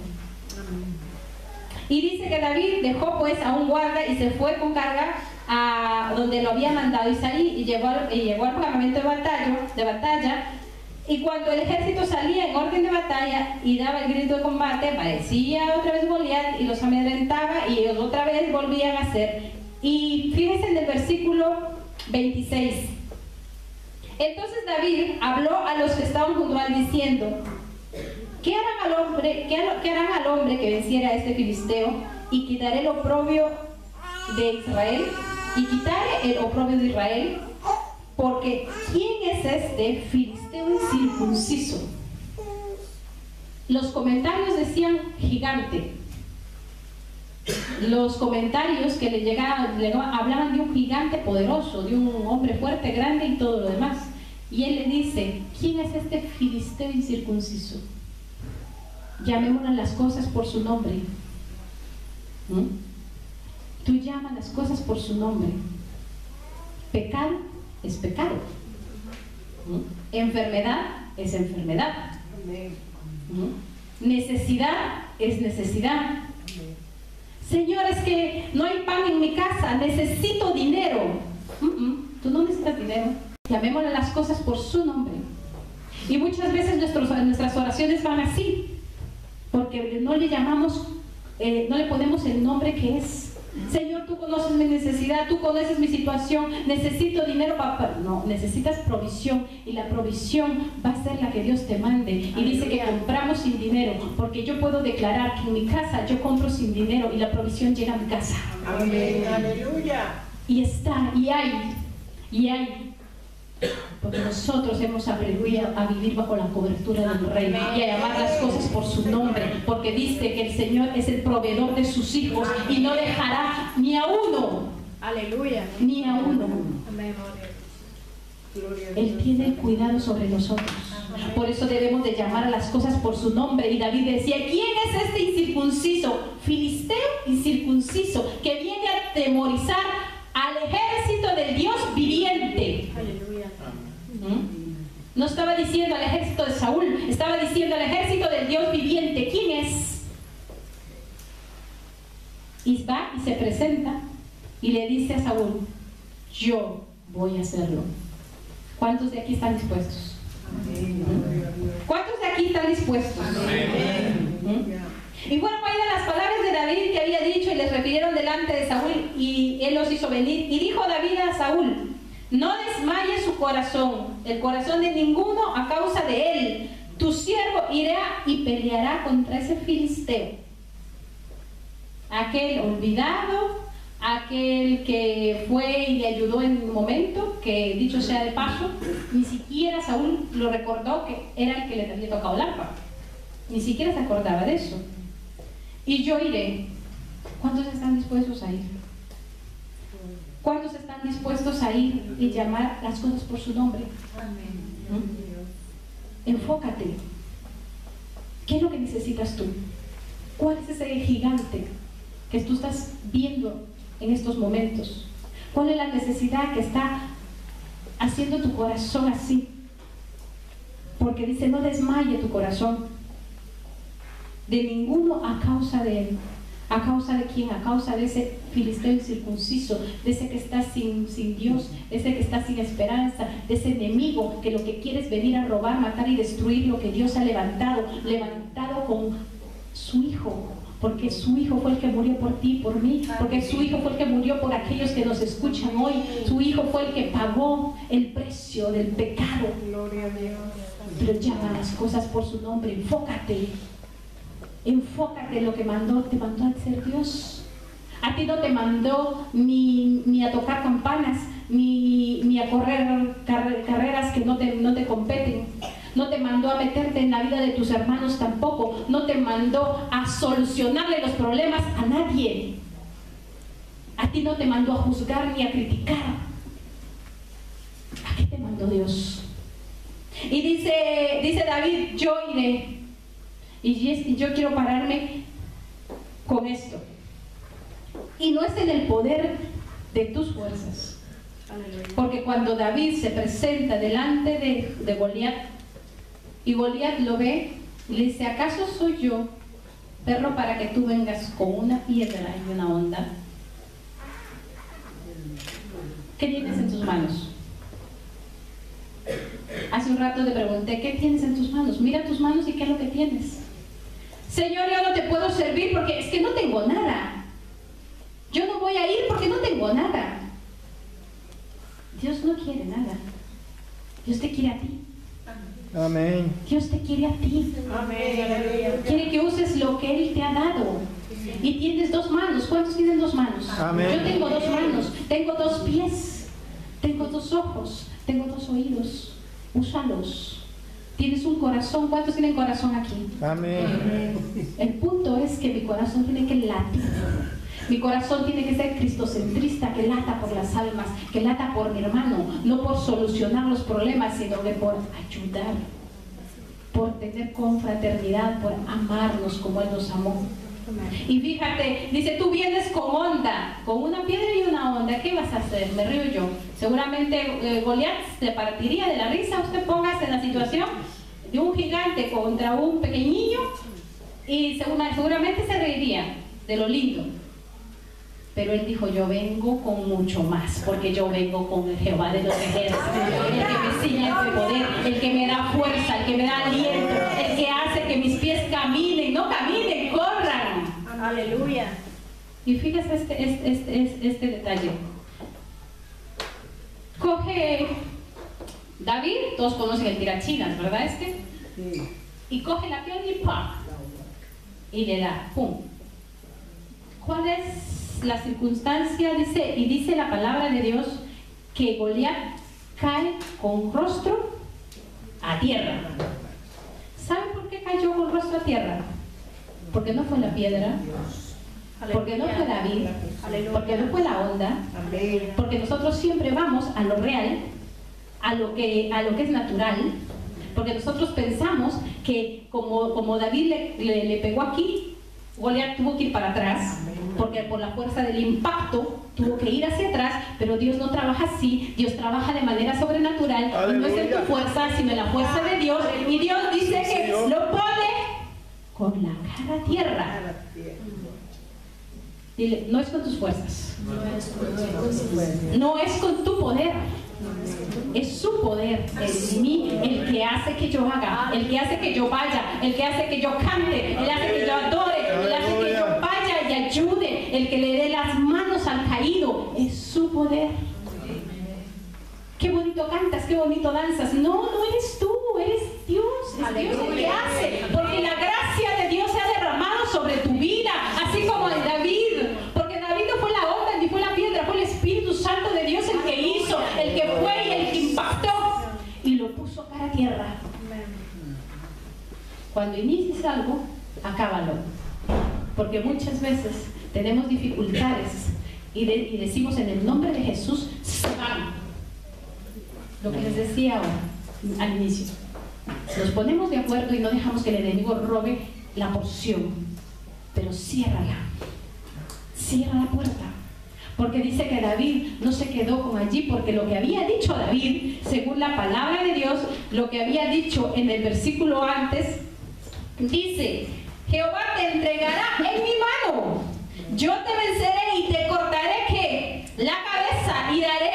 Y dice que David dejó pues a un guarda y se fue con carga a donde lo había mandado Isaí y llegó al campamento de batalla. Y cuando el ejército salía en orden de batalla y daba el grito de combate, parecía otra vez Goliat y los amedrentaba, y ellos otra vez volvían a hacer. Y fíjense en el versículo 26. Entonces David habló a los que estaban junto a él diciendo, ¿qué harán al hombre que venciera a este filisteo y quitaré el oprobio de Israel? Y quitaré el oprobio de Israel, porque ¿quién es este filisteo incircunciso? Los comentarios decían gigante. Los comentarios que le llegaban hablaban de un gigante poderoso, de un hombre fuerte, grande y todo lo demás. Y él le dice, ¿quién es este filisteo incircunciso? Llamémosle las cosas por su nombre. Tú llamas las cosas por su nombre. Pecado es pecado. Enfermedad es enfermedad. Necesidad es necesidad. Señor, es que no hay pan en mi casa, necesito dinero. Tú no necesitas dinero. Llamémosle las cosas por su nombre. Y muchas veces nuestras oraciones van así, porque no le llamamos, no le ponemos el nombre que es. Señor, tú conoces mi necesidad, tú conoces mi situación, necesito dinero para... No, necesitas provisión, y la provisión va a ser la que Dios te mande. Y dice que compramos sin dinero, porque yo puedo declarar que en mi casa yo compro sin dinero y la provisión llega a mi casa. Amén. Aleluya. Y está, y hay. Porque nosotros hemos aprendido a vivir bajo la cobertura del Rey y a llamar las cosas por su nombre, porque dice que el Señor es el proveedor de sus hijos y no dejará ni a uno. Aleluya. Ni a uno. Él tiene cuidado sobre nosotros. Por eso debemos de llamar a las cosas por su nombre. Y David decía, ¿quién es este incircunciso? Filisteo incircunciso, que viene a atemorizar al ejército del Dios viviente. Aleluya. No estaba diciendo al ejército de Saúl, estaba diciendo al ejército del Dios viviente. ¿Quién es? Y va y se presenta y le dice a Saúl, yo voy a hacerlo. ¿Cuántos de aquí están dispuestos? ¿Cuántos de aquí están dispuestos? Y bueno, vayan las palabras de David que había dicho y les refirieron delante de Saúl, y él los hizo venir. Y dijo David a Saúl, no desmaye su corazón, el corazón de ninguno a causa de él. Tu siervo irá y peleará contra ese filisteo, aquel olvidado, aquel que fue y le ayudó en un momento, que dicho sea de paso, ni siquiera Saúl lo recordó que era el que le había tocado el arpa. Ni siquiera se acordaba de eso. Y yo iré. ¿Cuántos están dispuestos a ir? ¿Cuántos están dispuestos a ir y llamar las cosas por su nombre? Enfócate. ¿Qué es lo que necesitas tú? ¿Cuál es ese gigante que tú estás viendo en estos momentos? ¿Cuál es la necesidad que está haciendo tu corazón así? Porque dice, no desmaye tu corazón de ninguno a causa de él. ¿A causa de quién? A causa de ese filisteo incircunciso, de ese que está sin Dios, de ese que está sin esperanza, de ese enemigo que lo que quiere es venir a robar, matar y destruir lo que Dios ha levantado con su Hijo. Porque su Hijo fue el que murió por ti y por mí, porque su Hijo fue el que murió por aquellos que nos escuchan hoy. Su Hijo fue el que pagó el precio del pecado. Gloria a Dios. Pero llama las cosas por su nombre. Enfócate en lo que te mandó a ser Dios. A ti no te mandó ni a tocar campanas, ni a correr carreras que no te competen. No te mandó a meterte en la vida de tus hermanos tampoco. No te mandó a solucionarle los problemas a nadie. A ti no te mandó a juzgar ni a criticar. ¿A qué te mandó Dios? Y dice David, yo iré. Y yo quiero pararme con esto. Y no es en el poder de tus fuerzas. Porque cuando David se presenta delante de Goliat, y Goliat lo ve y le dice, ¿acaso soy yo, perro, para que tú vengas con una piedra y una honda? ¿Qué tienes en tus manos? Hace un rato te pregunté, ¿qué tienes en tus manos? Mira tus manos y ¿qué es lo que tienes? Señor, yo no te puedo servir porque es que no tengo nada. Yo no voy a ir porque no tengo nada. Dios no quiere nada. Dios te quiere a ti. Amén. Dios te quiere a ti. Amén. Quiere que uses lo que Él te ha dado. Y tienes dos manos. ¿Cuántos tienen dos manos? Amén. Yo tengo dos manos. Tengo dos pies. Tengo dos ojos. Tengo dos oídos. Úsalos. Tienes un corazón. ¿Cuántos tienen corazón aquí? Amén. El punto es que mi corazón tiene que latir. Mi corazón tiene que ser cristocentrista, que lata por las almas, que lata por mi hermano, no por solucionar los problemas, sino que por ayudar, por tener confraternidad, por amarnos como Él nos amó. Y fíjate, dice, tú vienes con onda, con una piedra y una onda, ¿qué vas a hacer? Me río yo. Seguramente Goliat se partiría de la risa. Usted póngase en la situación de un gigante contra un pequeñillo y seguramente se reiría de lo lindo. Pero él dijo, yo vengo con mucho más, porque yo vengo con el Jehová de los ejércitos, el que me ciña de poder, el que me da fuerza, el que me da aliento, el que hace que mis pies caminen, no caminen, corran. Aleluya. Y fíjese este detalle. Coge David, todos conocen el tirachinas, ¿verdad? Sí. Y coge la piedra y ¡pam! Y le da, ¡pum! ¿Cuál es la circunstancia? Dice la palabra de Dios que Goliat cae con rostro a tierra. ¿Saben por qué cayó con rostro a tierra? Porque no fue la piedra, porque no fue David, porque no fue la onda, porque nosotros siempre vamos a lo real, a lo que es natural, porque nosotros pensamos que como David le pegó aquí, Goliat tuvo que ir para atrás, porque por la fuerza del impacto tuvo que ir hacia atrás, pero Dios no trabaja así. Dios trabaja de manera sobrenatural. Aleluya. Y no es en tu fuerza, sino en la fuerza de Dios. Y Dios dice que lo pone con la cara a tierra. Dile, no es con tus fuerzas, no es con tu poder, es su poder en mí, el que hace que yo haga, el que hace que yo vaya, el que hace que yo cante, el que hace que yo adore, el hace que yo vaya y ayude, el que le dé las manos al caído, es su poder. Qué bonito cantas, qué bonito danzas. No eres tú, eres Dios. Es Dios el que hace, porque la gracia de Dios se ha derramado sobre tu vida, así como en David. Porque David no fue la onda ni fue la piedra, fue el Espíritu Santo de Dios el que hizo, el que fue y el que impactó y lo puso cara a tierra. Cuando inicies algo, acábalo, porque muchas veces tenemos dificultades y decimos en el nombre de Jesús, se van. Lo que les decía ahora, al inicio, nos ponemos de acuerdo y no dejamos que el enemigo robe la porción, pero ciérrala, cierra la puerta, porque dice que David no se quedó con allí, porque lo que había dicho David, según la palabra de Dios, lo que había dicho en el versículo antes, dice, Jehová te entregará en mi mano, yo te venceré y te cortaré ¿qué? La cabeza y daré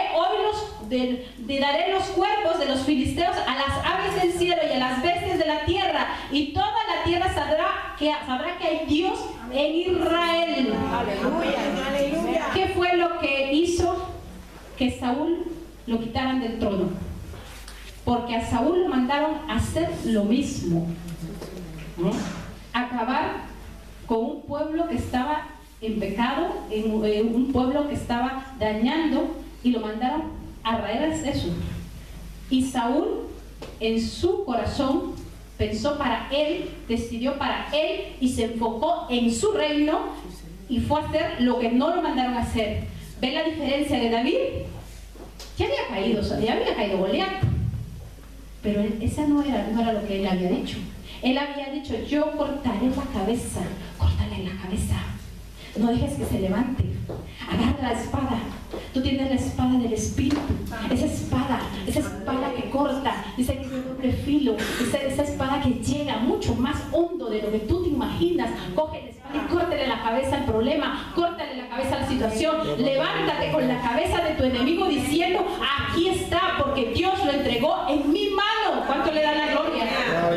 daré los cuerpos de los filisteos a las aves del cielo y a las bestias de la tierra, y toda la tierra sabrá que hay Dios en Israel. Aleluya, aleluya. ¿Qué fue lo que hizo que Saúl lo quitaran del trono? Porque a Saúl lo mandaron a hacer lo mismo, ¿no? Acabar con un pueblo que estaba en pecado, un pueblo que estaba dañando, y lo mandaron a raíz de eso. Y Saúl en su corazón pensó para él, decidió para él y se enfocó en su reino y fue a hacer lo que no lo mandaron a hacer. ¿Ven la diferencia de David? Ya había caído Goliat, pero esa no era lo que él había dicho. Él había dicho, yo cortaré la cabeza, córtale la cabeza, no dejes que se levante, agarra la espada. Tú tienes la espada del Espíritu, esa espada que corta, dice que es de doble filo, esa espada que llega mucho más hondo de lo que tú te imaginas. Coge la espada y córtale la cabeza al problema, córtale la cabeza a la situación, levántate con la cabeza de tu enemigo diciendo, aquí está, porque Dios lo entregó en mi mano. ¿Cuánto le da la gloria?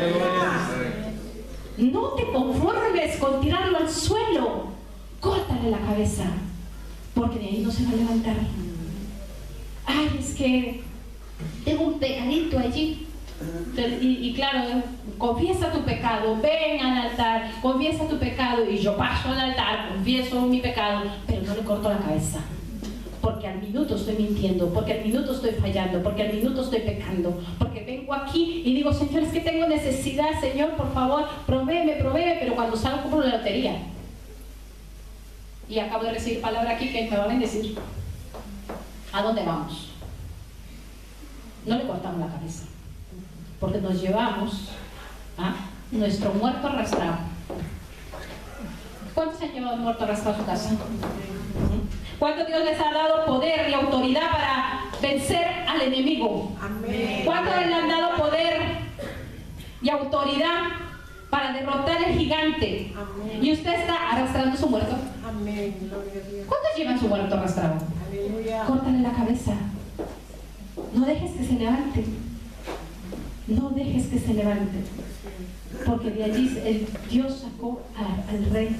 No te conformes con tirarlo al suelo, córtale la cabeza, porque de ahí no se va a levantar. Ay, es que tengo un pecadito allí. Y claro, confiesa tu pecado, ven al altar, confiesa tu pecado, y yo paso al altar, confieso mi pecado, pero no le corto la cabeza, porque al minuto estoy mintiendo, porque al minuto estoy fallando, porque al minuto estoy pecando, porque vengo aquí y digo, Señor, es que tengo necesidad, Señor, por favor, provéeme, pero cuando salgo compro la lotería. Y acabo de recibir palabra aquí que me va a bendecir. ¿A dónde vamos? No le cortamos la cabeza, porque nos llevamos a nuestro muerto arrastrado. ¿Cuántos se han llevado el muerto arrastrado a su casa? ¿Cuánto Dios les ha dado poder y autoridad para vencer al enemigo? Amén. ¿Cuánto le han dado poder y autoridad para para derrotar el gigante. Amén. Y usted está arrastrando su muerto. Amén. Gloria a Dios. ¿Cuántos llevan su muerto arrastrado? Aleluya. Córtale la cabeza. No dejes que se levante. No dejes que se levante. Porque de allí Dios sacó al rey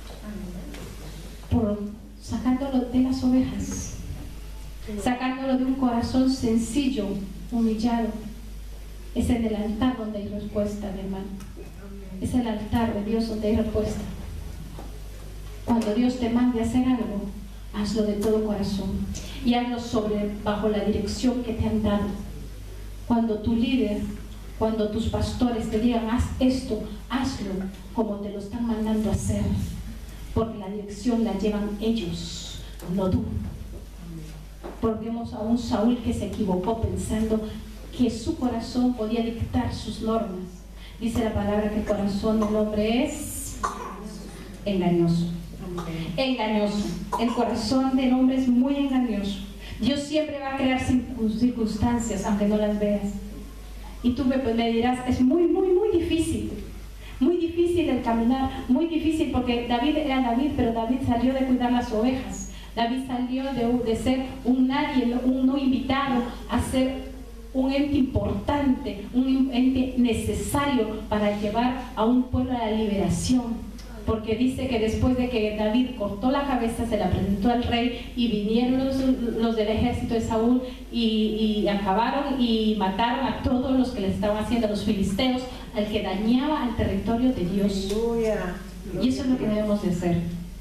sacándolo de las ovejas, sacándolo de un corazón sencillo, humillado. Es en el altar donde hay respuesta, mi hermano. Es el altar de Dios donde hay respuesta. Cuando Dios te mande a hacer algo, hazlo de todo corazón y hazlo bajo la dirección que te han dado. Cuando tu líder, cuando tus pastores te digan haz esto, hazlo como te lo están mandando a hacer, porque la dirección la llevan ellos, no tú. Porque vemos a un Saúl que se equivocó pensando que su corazón podía dictar sus normas. Dice la palabra que el corazón del hombre es engañoso. Engañoso. El corazón del hombre es muy engañoso. Dios siempre va a crear circunstancias, aunque no las veas. Y tú me dirás, es muy difícil. Muy difícil el caminar, muy difícil, porque David era David, pero David salió de cuidar las ovejas. David salió de ser un nadie, un no invitado, a ser un ente importante, un ente necesario para llevar a un pueblo a la liberación. Porque dice que después de que David cortó la cabeza, se la presentó al rey y vinieron los del ejército de Saúl y acabaron y mataron a todos los que le estaban haciendo, a los filisteos, al que dañaba al territorio de Dios. Aleluya. Y eso es lo que debemos de hacer.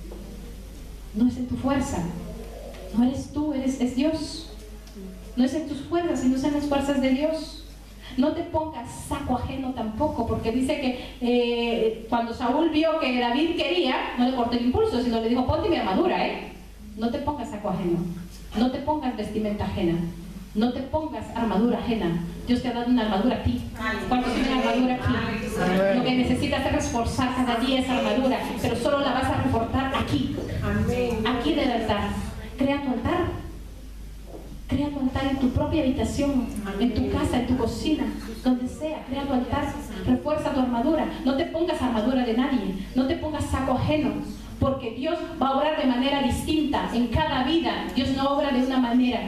No es en tu fuerza, no eres tú, es Dios. No es en tus fuerzas, sino es en las fuerzas de Dios. No te pongas saco ajeno tampoco, porque dice que cuando Saúl vio que David quería, no le cortó el impulso, sino le dijo, ponte mi armadura, no te pongas saco ajeno, no te pongas vestimenta ajena, no te pongas armadura ajena. Dios te ha dado una armadura a ti. ¿Cuántos tienen armadura aquí? Lo que necesitas es reforzar cada día esa armadura, pero solo la vas a reforzar aquí. Aquí del altar. Crea tu altar. Crea tu altar en tu propia habitación, en tu casa, en tu cocina, donde sea. Crea tu altar, refuerza tu armadura. No te pongas armadura de nadie, no te pongas saco ajeno, porque Dios va a obrar de manera distinta en cada vida. Dios no obra de una manera.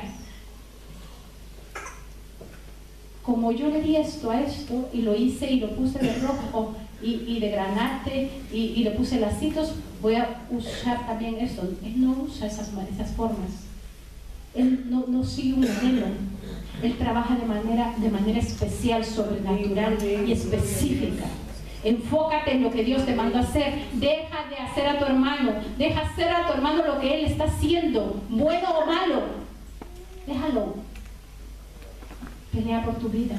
Como yo le di esto a esto y lo hice y lo puse de rojo y de granate y le puse lacitos, voy a usar también esto. Él no usa esas formas. Él no sigue un modelo. Él trabaja de manera especial, sobrenatural y específica. Enfócate en lo que Dios te mandó a hacer. Deja de hacer a tu hermano. Deja hacer a tu hermano lo que él está haciendo, bueno o malo. Déjalo. Pelea por tu vida.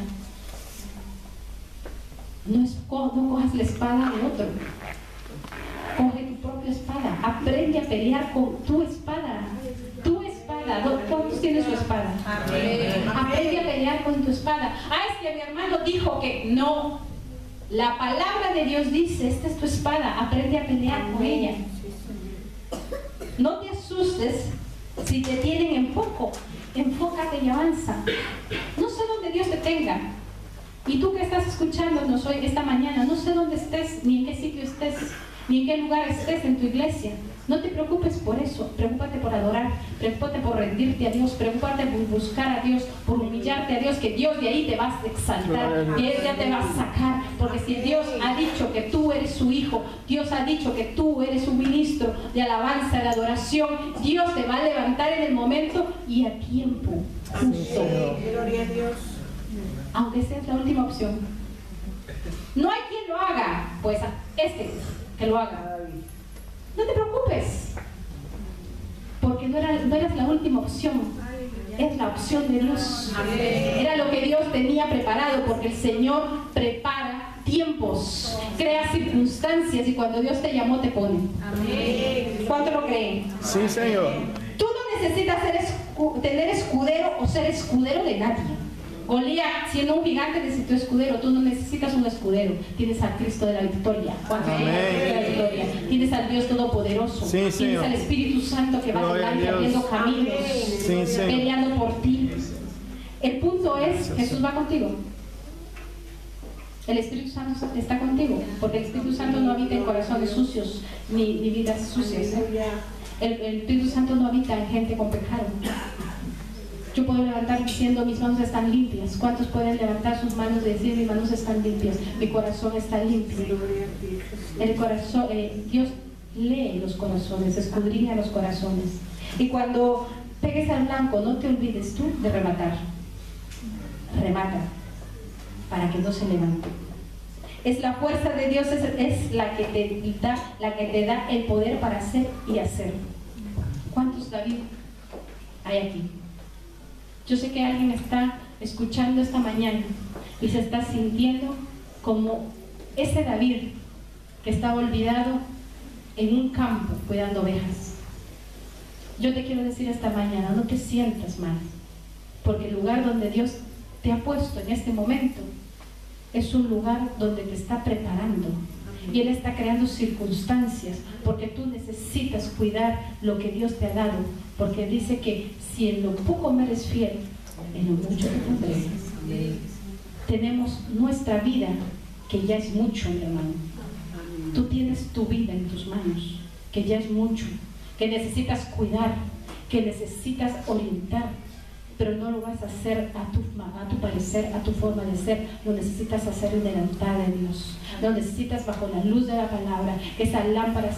No cojas la espada de otro. Coge tu propia espada. Aprende a pelear con tu espada. Tu espada. ¿Cuántos tienen su espada? Aprende a pelear con tu espada. Es que mi hermano dijo que no. La palabra de Dios dice, esta es tu espada. Aprende a pelear con ella. No te asustes si te tienen en poco. Enfócate y avanza. No sé dónde Dios te tenga. Y tú que estás escuchándonos hoy, esta mañana, no sé dónde estés, ni en qué sitio estés, ni en qué lugar estés en tu iglesia. No te preocupes por eso. Preocúpate por adorar, preocúpate por rendirte a Dios, preocúpate por buscar a Dios, por humillarte a Dios, que Dios de ahí te va a exaltar, que Él ya te va a sacar. Porque si Dios ha dicho que tú eres su hijo, Dios ha dicho que tú eres un ministro de alabanza, de adoración, Dios te va a levantar en el momento y a tiempo justo. Gloria a Dios. Aunque sea la última opción. No hay quien lo haga, pues que lo haga. No te preocupes, porque no eras la última opción, es la opción de Dios. Era lo que Dios tenía preparado, porque el Señor prepara tiempos, crea circunstancias, y cuando Dios te llamó te pone. ¿Cuánto lo creen? Sí, Señor. Tú no necesitas tener escudero o ser escudero de nadie. Goliat, siendo un gigante, necesitó escudero. Tú no necesitas un escudero. Tienes al Cristo de la victoria. Tienes al Dios Todopoderoso. Sí, tienes al Espíritu Santo que va adelante abriendo caminos, peleando por ti. El punto es, Jesús va contigo. El Espíritu Santo está contigo, porque el Espíritu Santo no habita en corazones sucios ni vidas sucias. El Espíritu Santo no habita en gente con pecado. Yo puedo levantar diciendo mis manos están limpias. ¿Cuántos pueden levantar sus manos y decir mis manos están limpias? Mi corazón está limpio. El corazón, Dios lee los corazones, escudriña los corazones. Y cuando pegues al blanco, no te olvides tú de rematar. Remata para que no se levante. Es la fuerza de Dios, es la que te da el poder para hacer y hacer. ¿Cuántos David hay aquí? Yo sé que alguien está escuchando esta mañana y se está sintiendo como ese David que estaba olvidado en un campo cuidando ovejas. Yo te quiero decir esta mañana, no te sientas mal, porque el lugar donde Dios te ha puesto en este momento es un lugar donde te está preparando y Él está creando circunstancias porque tú necesitas cuidar lo que Dios te ha dado, porque dice que si en lo poco me eres fiel, en lo mucho te pondré. Tenemos nuestra vida, que ya es mucho, mi hermano. Tú tienes tu vida en tus manos, que ya es mucho, que necesitas cuidar, que necesitas orientar, pero no lo vas a hacer a tu parecer, a tu forma de ser. Lo necesitas hacer en el altar de Dios. Lo necesitas bajo la luz de la palabra. Esa lámpara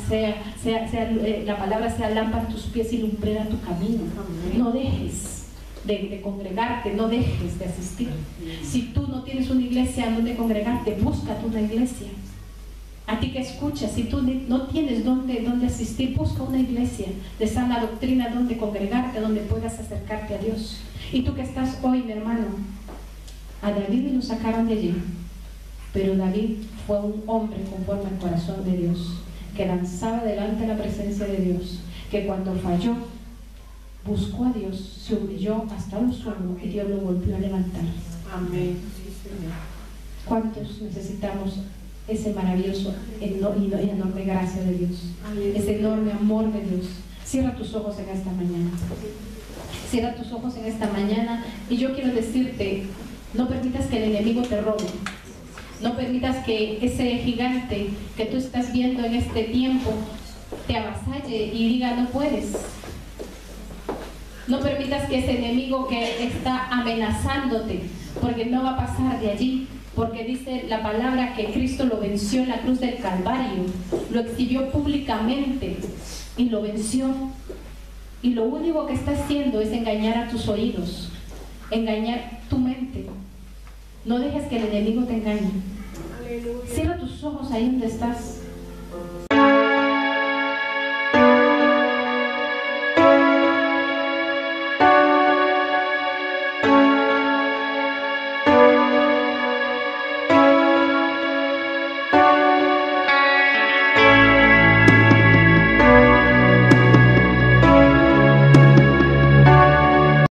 la palabra sea lámpara a tus pies y lumbrera tu camino. No dejes de congregarte, no dejes de asistir. Si tú no tienes una iglesia donde congregarte, búscate una iglesia. A ti que escuchas, si tú no tienes dónde asistir, busca una iglesia de sana doctrina donde congregarte, donde puedas acercarte a Dios. Y tú que estás hoy, mi hermano, a David lo sacaron de allí, pero David fue un hombre conforme al corazón de Dios, que lanzaba delante la presencia de Dios, que cuando falló, buscó a Dios, se humilló hasta lo sumo y Dios lo volvió a levantar. Amén. Sí, Señor. ¿Cuántos necesitamos ese maravilloso y enorme gracia de Dios? Ese enorme amor de Dios. Cierra tus ojos en esta mañana. Cierra tus ojos en esta mañana y yo quiero decirte, no permitas que el enemigo te robe. No permitas que ese gigante que tú estás viendo en este tiempo te avasalle y diga no puedes. No permitas que ese enemigo que está amenazándote, porque no va a pasar de allí. Porque dice la palabra que Cristo lo venció en la cruz del Calvario, lo exhibió públicamente y lo venció. Y lo único que está haciendo es engañar a tus oídos, engañar tu mente. No dejes que el enemigo te engañe. Cierra tus ojos ahí donde estás.